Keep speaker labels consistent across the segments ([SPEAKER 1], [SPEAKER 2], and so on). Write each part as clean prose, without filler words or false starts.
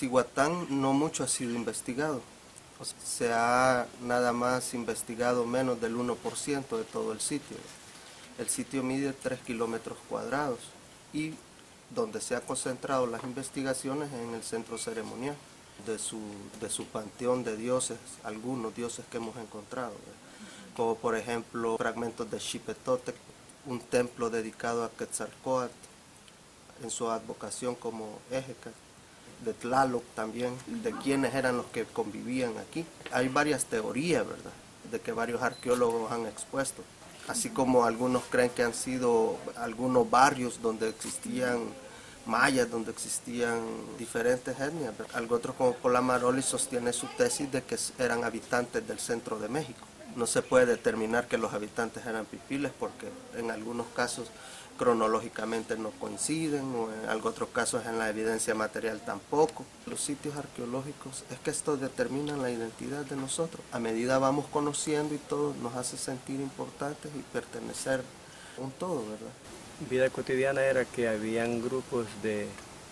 [SPEAKER 1] Cihuatán no mucho ha sido investigado. O sea, se ha nada más investigado menos del 1% de todo el sitio. El sitio mide 3 kilómetros cuadrados y donde se han concentrado las investigaciones en el centro ceremonial de su panteón de dioses, algunos dioses que hemos encontrado, como por ejemplo fragmentos de Xipetotec, un templo dedicado a Quetzalcóatl en su advocación como Éjeca, de Tlaloc también, de quiénes eran los que convivían aquí. Hay varias teorías, ¿verdad?, de que varios arqueólogos han expuesto, así como algunos creen que han sido algunos barrios donde existían mayas, donde existían diferentes etnias. Algo otro como Polamaroli sostiene su tesis de que eran habitantes del centro de México. No se puede determinar que los habitantes eran pipiles porque en algunos casos cronológicamente no coinciden, o en otros casos en la evidencia material tampoco. Los sitios arqueológicos es que estos determinan la identidad de nosotros. A medida vamos conociendo y todo nos hace sentir importantes y pertenecer a un todo, ¿verdad?
[SPEAKER 2] Vida cotidiana era que habían grupos de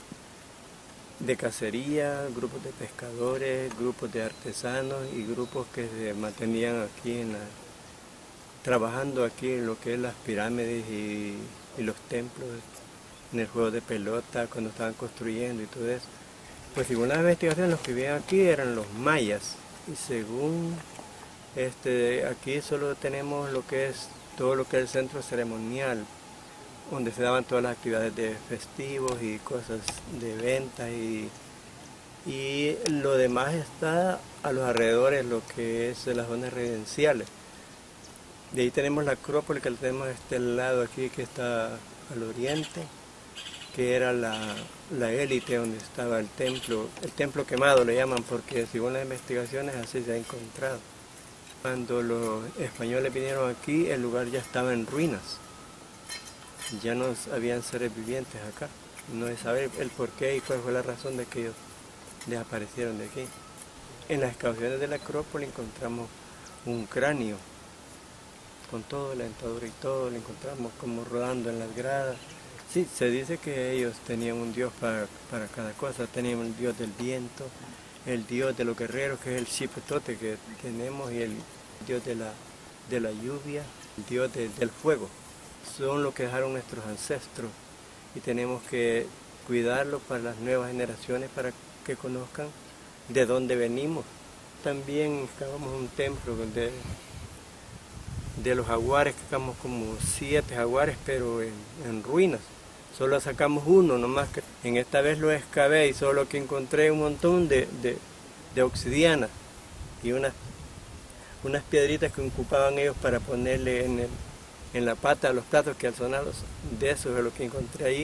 [SPEAKER 2] cacería, grupos de pescadores, grupos de artesanos y grupos que se mantenían aquí trabajando aquí en lo que es las pirámides y los templos, en el juego de pelota, cuando estaban construyendo y todo eso. Pues según las investigaciones, los que vivían aquí eran los mayas, y según aquí solo tenemos lo que es todo lo que es el centro ceremonial, donde se daban todas las actividades de festivos y cosas de venta, y lo demás está a los alrededores, lo que es las zonas residenciales. De ahí tenemos la Acrópolis, que la tenemos a este lado aquí, que está al oriente, que era la élite donde estaba el templo quemado le llaman, porque según las investigaciones así se ha encontrado. Cuando los españoles vinieron aquí, el lugar ya estaba en ruinas. Ya no habían seres vivientes acá. No se sabe el porqué y cuál fue la razón de que ellos desaparecieron de aquí. En las excavaciones de la Acrópolis encontramos un cráneo con todo, la dentadura y todo, lo encontramos como rodando en las gradas. Sí, se dice que ellos tenían un dios para cada cosa. Tenían el dios del viento, el dios de los guerreros, que es el Xipetotec que tenemos, y el dios de la lluvia, el dios del fuego. Son lo que dejaron nuestros ancestros y tenemos que cuidarlo para las nuevas generaciones, para que conozcan de dónde venimos. También excavamos un templo de los jaguares, que sacamos como 7 jaguares, pero en ruinas. Solo sacamos uno, nomás que en esta vez lo excavé y solo que encontré un montón de obsidiana y unas piedritas que ocupaban ellos para ponerle en la pata a los platos, que al sonar de eso es lo que encontré ahí.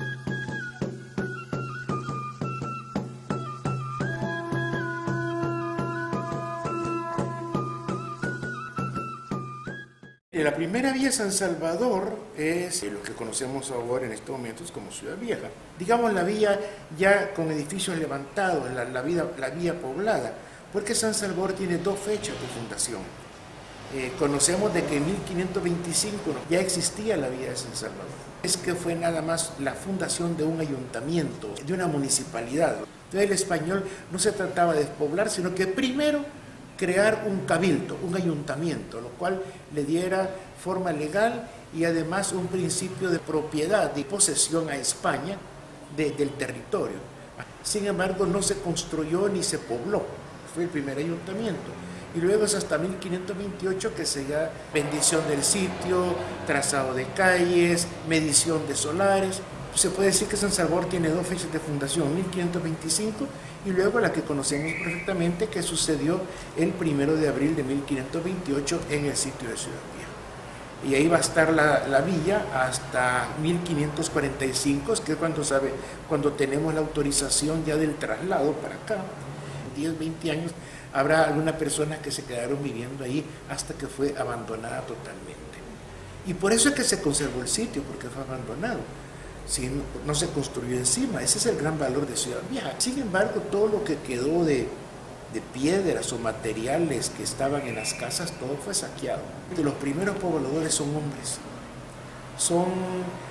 [SPEAKER 3] La primera vía San Salvador es lo que conocemos ahora en estos momentos como Ciudad Vieja. Digamos la vía ya con edificios levantados, la vía poblada, porque San Salvador tiene 2 fechas de fundación. Conocemos de que en 1525 ya existía la vía de San Salvador. Es que fue nada más la fundación de un ayuntamiento, de una municipalidad. Entonces el español no se trataba de despoblar, sino que primero crear un cabildo, un ayuntamiento, lo cual le diera forma legal y además un principio de propiedad, de posesión a España del territorio. Sin embargo, no se construyó ni se pobló, fue el primer ayuntamiento. Y luego es hasta 1528 que se da bendición del sitio, trazado de calles, medición de solares. Se puede decir que San Salvador tiene 2 fechas de fundación, 1525 y luego la que conocemos perfectamente, que sucedió el 1 de abril de 1528 en el sitio de Ciudad Vieja. Y ahí va a estar la villa hasta 1545, que es cuando tenemos la autorización ya del traslado para acá. 10, 20 años habrá algunas personas que se quedaron viviendo ahí hasta que fue abandonada totalmente. Y por eso es que se conservó el sitio, porque fue abandonado. Si no se construyó encima, ese es el gran valor de Ciudad Vieja. Sin embargo, todo lo que quedó de piedras o materiales que estaban en las casas, todo fue saqueado. Los primeros pobladores son hombres, son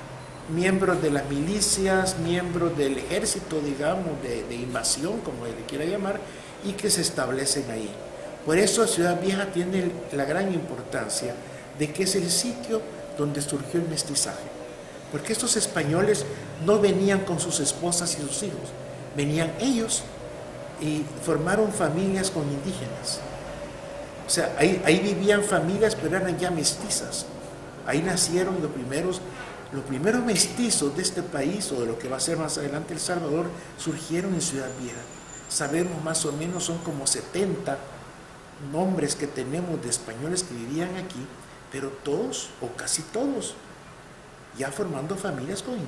[SPEAKER 3] miembros de las milicias, miembros del ejército, digamos, de invasión, como le quiera llamar, y que se establecen ahí. Por eso Ciudad Vieja tiene la gran importancia de que es el sitio donde surgió el mestizaje. Porque estos españoles no venían con sus esposas y sus hijos, venían ellos y formaron familias con indígenas. O sea, ahí vivían familias, pero eran ya mestizas. Ahí nacieron los primeros mestizos de este país, o de lo que va a ser más adelante El Salvador, surgieron en Ciudad Vieja. Sabemos más o menos, son como 70 nombres que tenemos de españoles que vivían aquí, pero todos, o casi todos, ya formando familias con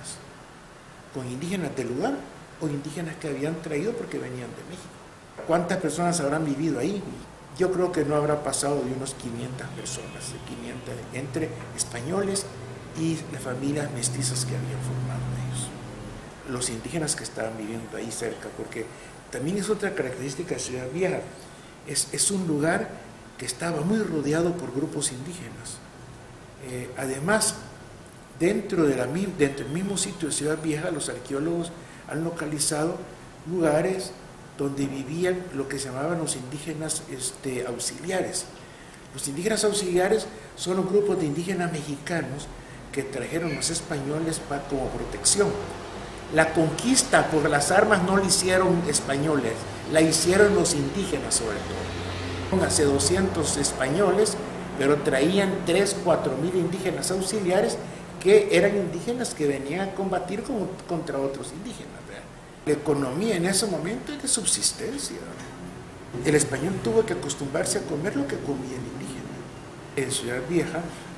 [SPEAKER 3] indígenas del lugar, o indígenas que habían traído porque venían de México. ¿Cuántas personas habrán vivido ahí? Yo creo que no habrá pasado de unos 500 personas, entre españoles y las familias mestizas que habían formado ellos. Los indígenas que estaban viviendo ahí cerca, porque también es otra característica de Ciudad Vieja, es un lugar que estaba muy rodeado por grupos indígenas. Además, dentro del mismo sitio de Ciudad Vieja, los arqueólogos han localizado lugares donde vivían lo que se llamaban los indígenas auxiliares. Los indígenas auxiliares son los grupos de indígenas mexicanos que trajeron los españoles como protección. La conquista por las armas no la hicieron españoles, la hicieron los indígenas sobre todo. Hace 200 españoles, pero traían 3.000 a 4.000 indígenas auxiliares que eran indígenas que venían a combatir contra otros indígenas. La economía en ese momento es de subsistencia. El español tuvo que acostumbrarse a comer lo que comía el indígena. En Ciudad Vieja,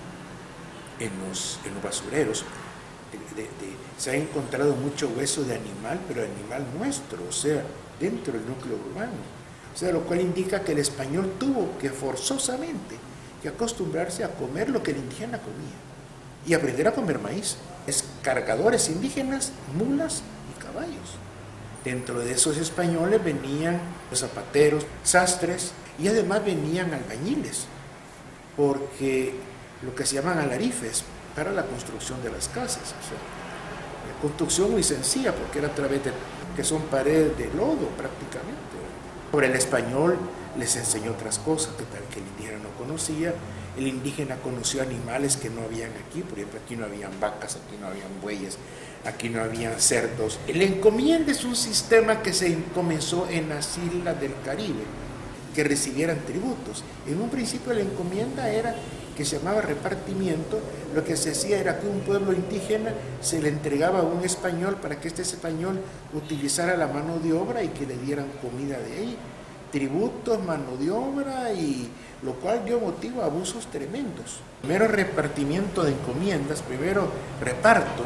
[SPEAKER 3] en los basureros, se ha encontrado mucho hueso de animal, pero animal nuestro, o sea, dentro del núcleo urbano. O sea, lo cual indica que el español tuvo que forzosamente que acostumbrarse a comer lo que el indígena comía y aprender a comer maíz. Es cargadores indígenas, mulas y caballos. Dentro de esos españoles venían los zapateros, sastres, y además venían albañiles, porque lo que se llaman alarifes para la construcción de las casas. O sea, la construcción muy sencilla, porque era a través de que son paredes de lodo prácticamente. Por el español les enseñó otras cosas que el indígena no conocía. El indígena conoció animales que no habían aquí, por ejemplo, aquí no habían vacas, aquí no habían bueyes, aquí no habían cerdos. El encomienda es un sistema que se comenzó en las islas del Caribe, que recibieran tributos. En un principio la encomienda era que se llamaba repartimiento. Lo que se hacía era que un pueblo indígena se le entregaba a un español para que este español utilizara la mano de obra y que le dieran comida de ahí, tributos, mano de obra, y lo cual dio motivo a abusos tremendos. Primero repartimiento de encomiendas, primero reparto,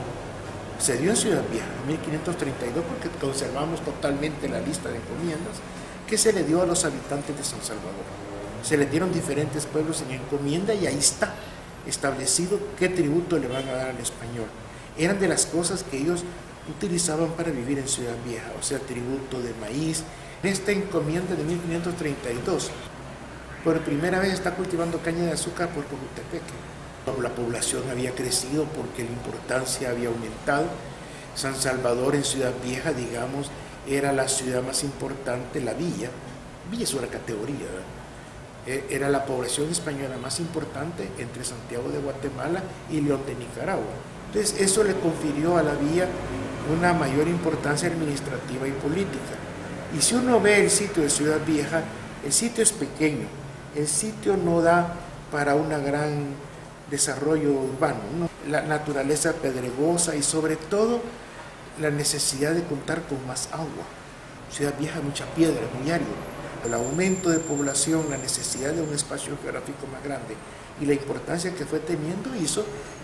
[SPEAKER 3] se dio en Ciudad Vieja en 1532, porque conservamos totalmente la lista de encomiendas que se le dio a los habitantes de San Salvador. Se les dieron diferentes pueblos en encomienda y ahí está establecido qué tributo le van a dar al español. Eran de las cosas que ellos utilizaban para vivir en Ciudad Vieja, o sea, tributo de maíz. En esta encomienda de 1532, por primera vez está cultivando caña de azúcar por Cojutepeque. La población había crecido porque la importancia había aumentado. San Salvador en Ciudad Vieja, digamos, era la ciudad más importante, la villa es una categoría, ¿verdad? Era la población española más importante entre Santiago de Guatemala y León de Nicaragua. Entonces eso le confirió a la villa una mayor importancia administrativa y política. Y si uno ve el sitio de Ciudad Vieja, el sitio es pequeño, el sitio no da para un gran desarrollo urbano, ¿no? La naturaleza pedregosa y sobre todo la necesidad de contar con más agua. Ciudad Vieja, mucha piedra, muy árido. El aumento de población, la necesidad de un espacio geográfico más grande y la importancia que fue teniendo hizo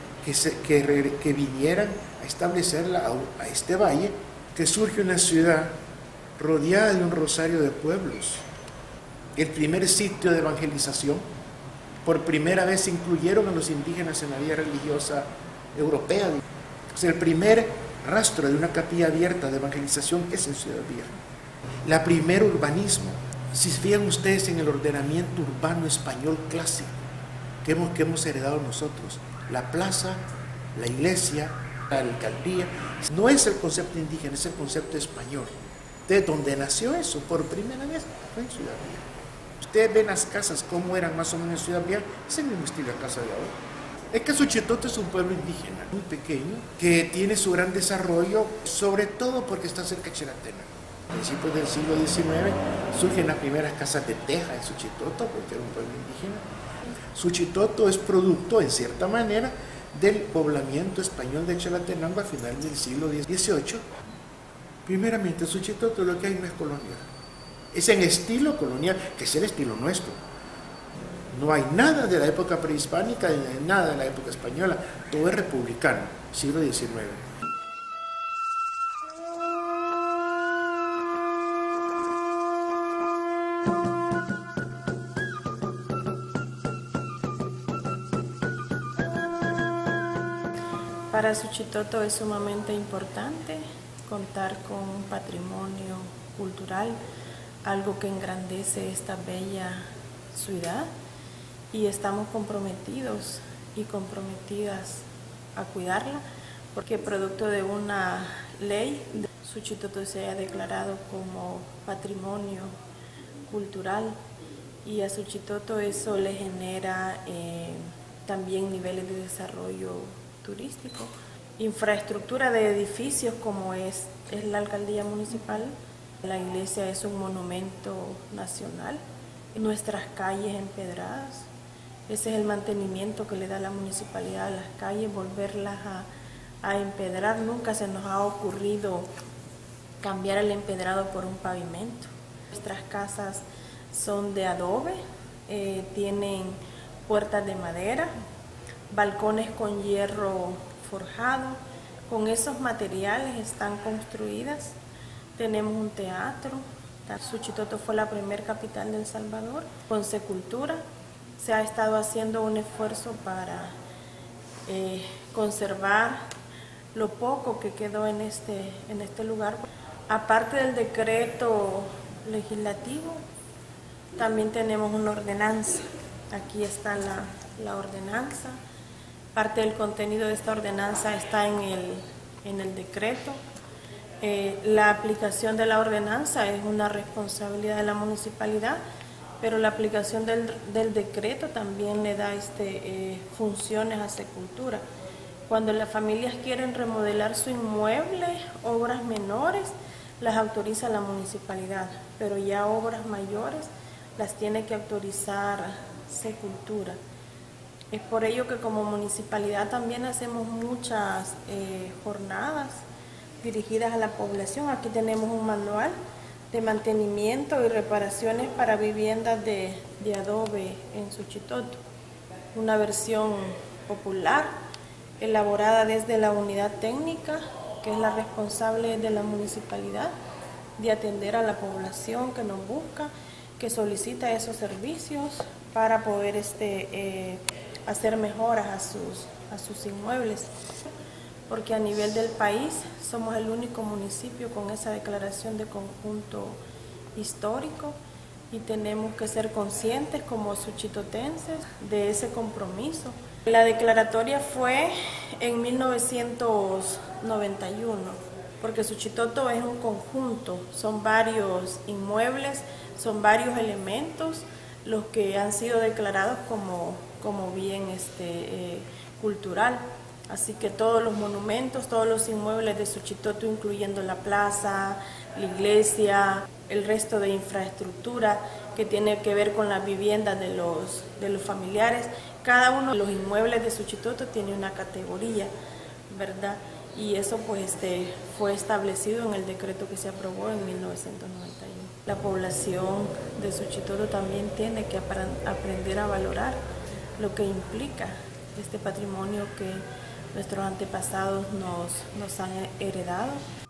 [SPEAKER 3] que vinieran a establecerla a este valle, que surge una ciudad rodeada de un rosario de pueblos. El primer sitio de evangelización, por primera vez se incluyeron a los indígenas en la vida religiosa europea. O sea, el primer rastro de una capilla abierta de evangelización es en Ciudad Vieja. La primer urbanismo, si se fijan ustedes en el ordenamiento urbano español clásico que hemos heredado nosotros, la plaza, la iglesia, La alcaldía no es el concepto indígena, es el concepto español. ¿De dónde nació eso? Por primera vez fue en Ciudad Vieja. Ustedes ven las casas, cómo eran más o menos en Ciudad Vieja, es el mismo estilo de casa de ahora. Es que Suchitoto es un pueblo indígena muy pequeño que tiene su gran desarrollo, sobre todo porque está cerca de Cheratena. A principios del siglo XIX surgen las primeras casas de teja en Suchitoto porque era un pueblo indígena. Suchitoto es producto, en cierta manera, del poblamiento español de Chalatenango a finales del siglo XVIII. Primeramente, Suchitoto lo que hay no es colonial. Es en estilo colonial, que es el estilo nuestro. No hay nada de la época prehispánica, nada de la época española. Todo es republicano, siglo XIX.
[SPEAKER 4] Para Suchitoto es sumamente importante contar con un patrimonio cultural, algo que engrandece esta bella ciudad, y estamos comprometidos y comprometidas a cuidarla, porque producto de una ley, Suchitoto se haya declarado como patrimonio cultural, y a Suchitoto eso le genera también niveles de desarrollo turístico, infraestructura de edificios como es la alcaldía municipal. La iglesia es un monumento nacional, nuestras calles empedradas, ese es el mantenimiento que le da la municipalidad a las calles, volverlas a empedrar. Nunca se nos ha ocurrido cambiar el empedrado por un pavimento. Nuestras casas son de adobe, tienen puertas de madera, balcones con hierro forjado. Con esos materiales están construidas. Tenemos un teatro. Suchitoto fue la primer capital de El Salvador. Con Secultura se ha estado haciendo un esfuerzo para conservar lo poco que quedó en este lugar. Aparte del decreto legislativo, también tenemos una ordenanza. Aquí está la ordenanza. Parte del contenido de esta ordenanza está en el decreto. La aplicación de la ordenanza es una responsabilidad de la municipalidad, pero la aplicación del decreto también le da funciones a Secultura. Cuando las familias quieren remodelar su inmueble, obras menores, las autoriza la municipalidad, pero ya obras mayores las tiene que autorizar Secultura. Es por ello que como municipalidad también hacemos muchas jornadas dirigidas a la población. Aquí tenemos un manual de mantenimiento y reparaciones para viviendas de adobe en Suchitoto. Una versión popular elaborada desde la unidad técnica, que es la responsable de la municipalidad de atender a la población que nos busca, que solicita esos servicios para poder hacer mejoras a sus inmuebles, porque a nivel del país somos el único municipio con esa declaración de conjunto histórico, y tenemos que ser conscientes como suchitotenses de ese compromiso. La declaratoria fue en 1991, porque Suchitoto es un conjunto, son varios inmuebles, son varios elementos los que han sido declarados como bien cultural. Así que todos los monumentos, todos los inmuebles de Suchitoto, incluyendo la plaza, la iglesia, el resto de infraestructura que tiene que ver con las viviendas de los familiares, cada uno de los inmuebles de Suchitoto tiene una categoría, ¿verdad? Y eso pues fue establecido en el decreto que se aprobó en 1991. La población de Suchitoto también tiene que aprender a valorar lo que implica este patrimonio que nuestros antepasados nos han heredado.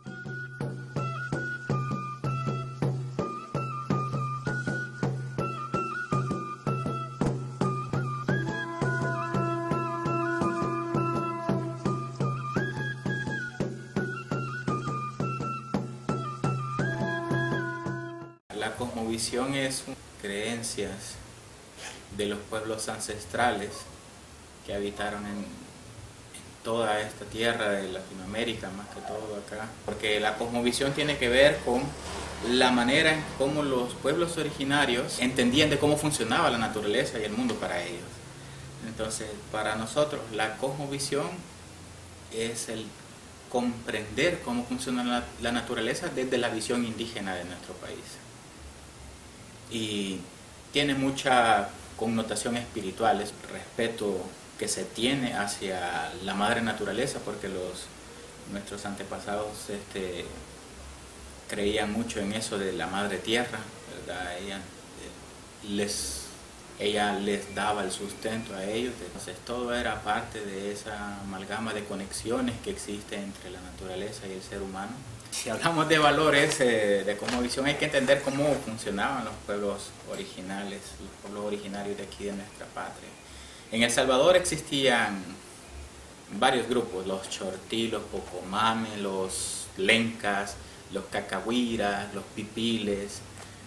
[SPEAKER 5] La cosmovisión es creencias de los pueblos ancestrales que habitaron en toda esta tierra de Latinoamérica, más que todo acá, porque la cosmovisión tiene que ver con la manera en cómo los pueblos originarios entendían de cómo funcionaba la naturaleza y el mundo para ellos. Entonces, para nosotros la cosmovisión es el comprender cómo funciona la naturaleza desde la visión indígena de nuestro país. Y tiene mucha connotación espiritual, es respeto que se tiene hacia la madre naturaleza, porque nuestros antepasados creían mucho en eso de la madre tierra, ¿verdad? Ella les daba el sustento a ellos, entonces todo era parte de esa amalgama de conexiones que existe entre la naturaleza y el ser humano. Si hablamos de valores de cosmovisión, hay que entender cómo funcionaban los pueblos originales, los pueblos originarios de aquí de nuestra patria. En El Salvador existían varios grupos, los chortí, los pocomame, los lencas, los cacahuiras, los pipiles,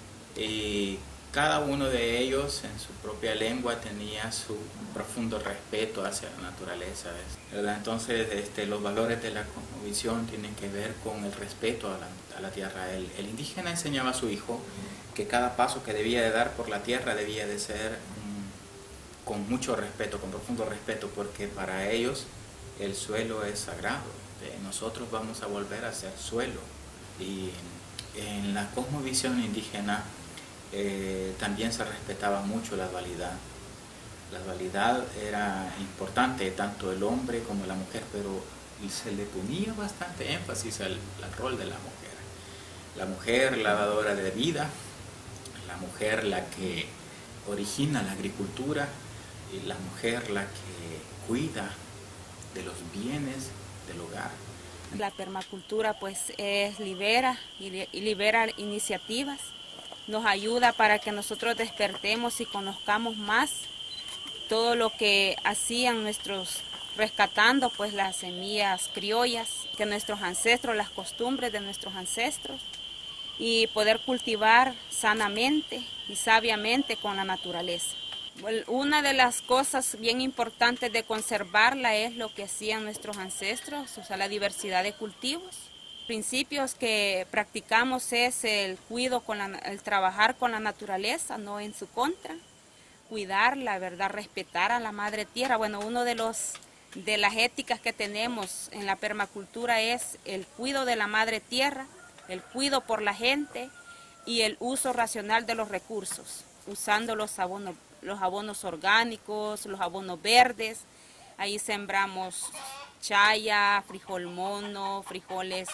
[SPEAKER 5] y cada uno de ellos en su propia lengua tenía su profundo respeto hacia la naturaleza, ¿verdad? Entonces los valores de la cosmovisión tienen que ver con el respeto a la tierra. El indígena enseñaba a su hijo que cada paso que debía de dar por la tierra debía de ser con mucho respeto, con profundo respeto, porque para ellos el suelo es sagrado. Nosotros vamos a volver a ser suelo. Y en la cosmovisión indígena también se respetaba mucho la dualidad. La dualidad era importante, tanto el hombre como la mujer, pero se le ponía bastante énfasis al rol de la mujer. La mujer, la dadora de vida, la mujer la que origina la agricultura, y la mujer la que cuida de los bienes del hogar.
[SPEAKER 6] La permacultura pues libera iniciativas, nos ayuda para que nosotros despertemos y conozcamos más todo lo que hacían rescatando pues las semillas criollas, que nuestros ancestros, las costumbres de nuestros ancestros, y poder cultivar sanamente y sabiamente con la naturaleza. Una de las cosas bien importantes de conservarla es lo que hacían nuestros ancestros, o sea, la diversidad de cultivos. Principios que practicamos es el trabajar con la naturaleza, no en su contra, cuidarla, ¿verdad? Respetar a la madre tierra. Bueno, uno de las éticas que tenemos en la permacultura es el cuidado de la madre tierra, el cuidado por la gente y el uso racional de los recursos, usando los abonos orgánicos, los abonos verdes. Ahí sembramos chaya, frijol mono, frijoles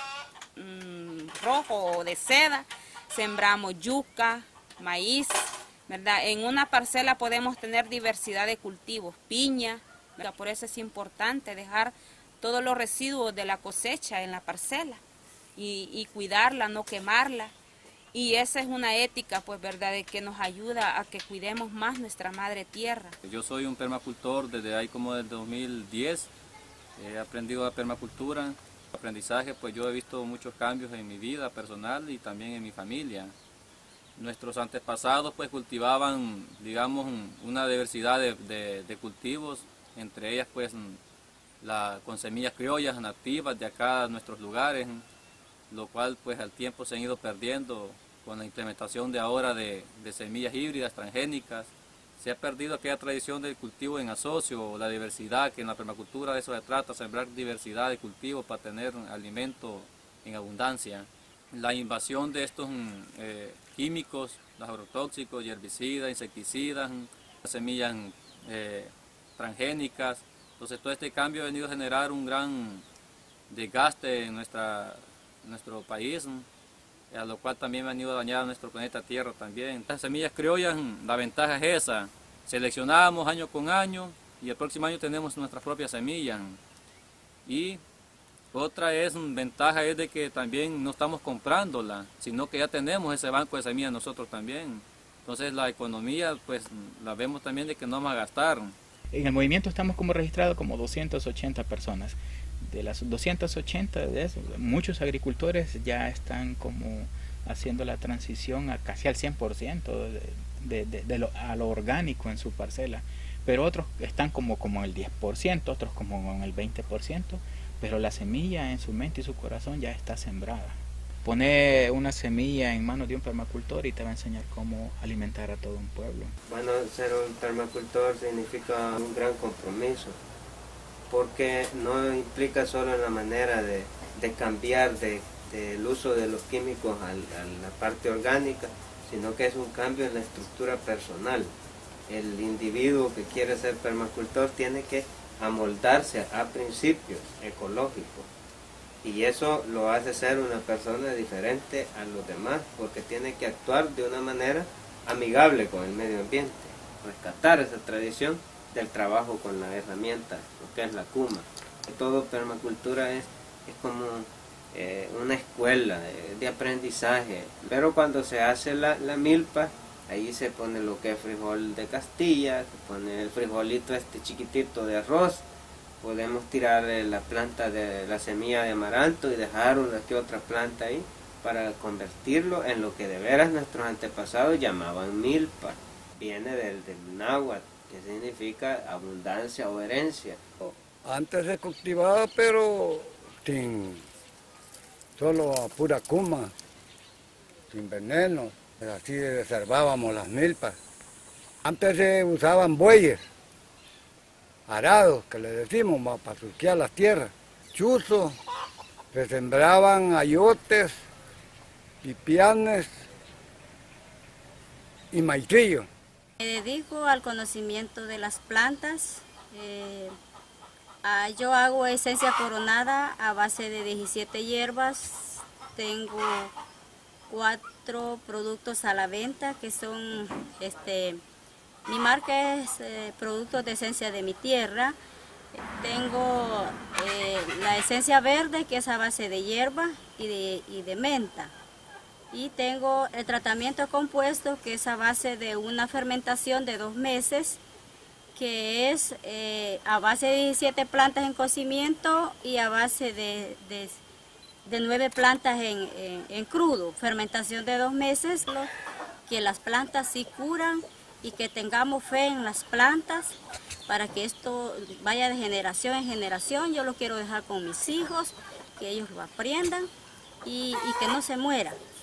[SPEAKER 6] rojos o de seda, sembramos yuca, maíz, ¿verdad? En una parcela podemos tener diversidad de cultivos, piña, ¿verdad? Por eso es importante dejar todos los residuos de la cosecha en la parcela y cuidarla, no quemarla. Y esa es una ética, pues, ¿verdad?, de que nos ayuda a que cuidemos más nuestra madre tierra.
[SPEAKER 7] Yo soy un permacultor desde ahí como del 2010. He aprendido la permacultura. Aprendizaje, pues yo he visto muchos cambios en mi vida personal y también en mi familia. Nuestros antepasados pues cultivaban, digamos, una diversidad de cultivos, entre ellas pues con semillas criollas nativas de acá de nuestros lugares, lo cual pues al tiempo se han ido perdiendo con la implementación de ahora de semillas híbridas transgénicas. Se ha perdido aquella tradición del cultivo en asocio, la diversidad, que en la permacultura de eso se trata, sembrar diversidad de cultivos para tener alimento en abundancia. La invasión de estos químicos, los agrotóxicos y herbicidas, insecticidas, semillas transgénicas. Entonces todo este cambio ha venido a generar un gran desgaste en nuestro país, a lo cual también ha venido a dañar nuestro planeta Tierra también. Las semillas criollas, la ventaja es esa, seleccionamos año con año y el próximo año tenemos nuestras propias semillas. Y otra ventaja es de que también no estamos comprándola, sino que ya tenemos ese banco de semillas nosotros también. Entonces la economía pues la vemos también de que no vamos a gastar.
[SPEAKER 8] En el movimiento estamos como registrados como 280 personas. De las 280 de eso, muchos agricultores ya están como haciendo la transición a casi al 100% a lo orgánico en su parcela. pero otros están como en el 10%, otros como en el 20%, pero la semilla en su mente y su corazón ya está sembrada. Pone una semilla en manos de un permacultor y te va a enseñar cómo alimentar a todo un pueblo.
[SPEAKER 9] Bueno, ser un permacultor significa un gran compromiso, porque no implica solo en la manera de cambiar del uso de los químicos a la parte orgánica, sino que es un cambio en la estructura personal. El individuo que quiere ser permacultor tiene que amoldarse a principios ecológicos, y eso lo hace ser una persona diferente a los demás, porque tiene que actuar de una manera amigable con el medio ambiente, rescatar esa tradición del trabajo con la herramienta, lo que es la cuma. Todo permacultura es como una escuela de aprendizaje, pero cuando se hace la milpa, ahí se pone lo que es frijol de Castilla, se pone el frijolito chiquitito de arroz, podemos tirar la planta de la semilla de amaranto y dejar una que otra planta ahí para convertirlo en lo que de veras nuestros antepasados llamaban milpa. Viene del náhuatl, que significa abundancia o herencia.
[SPEAKER 10] Antes se cultivaba, pero solo a pura cuma, sin veneno. Así reservábamos las milpas. Antes se usaban bueyes, arados, que le decimos, para surquear las tierras. Chuzos, se sembraban ayotes, pipianes y maicillo.
[SPEAKER 11] Me dedico al conocimiento de las plantas. Yo hago esencia coronada a base de 17 hierbas. Tengo 4 productos a la venta que son, mi marca es productos de esencia de mi tierra. Tengo la esencia verde, que es a base de hierba y de menta. Y tengo el tratamiento compuesto, que es a base de una fermentación de 2 meses, que es a base de 17 plantas en cocimiento y a base de 9 plantas en crudo. Fermentación de 2 meses, que las plantas sí curan y que tengamos fe en las plantas para que esto vaya de generación en generación. Yo lo quiero dejar con mis hijos, que ellos lo aprendan y que no se muera.